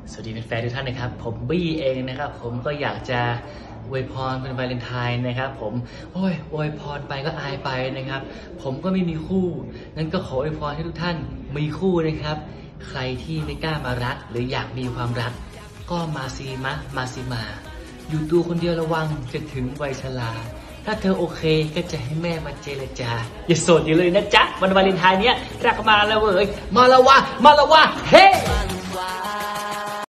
สวัสดีแฟนๆทุกท่านนะครับผมบี้เองนะครับผมก็อยากจะอวยพรเป็นวาเลนไทน์นะครับผมอวยพรไปก็อายไปนะครับผมก็ไม่มีคู่งั้นก็ขออวยพรให้ทุกท่านมีคู่นะครับใครที่ไม่กล้ามารักหรืออยากมีความรักก็มาซีมาอยู่ตัวคนเดียวระวังจะถึงวัยชราถ้าเธอโอเคก็จะให้แม่มาเจรจาอย่าโสดอยู่เลยนะจ๊ะวันวาเลนไทน์เนี้ยรักมาแล้วเว้ยมาแล้ววะเฮ้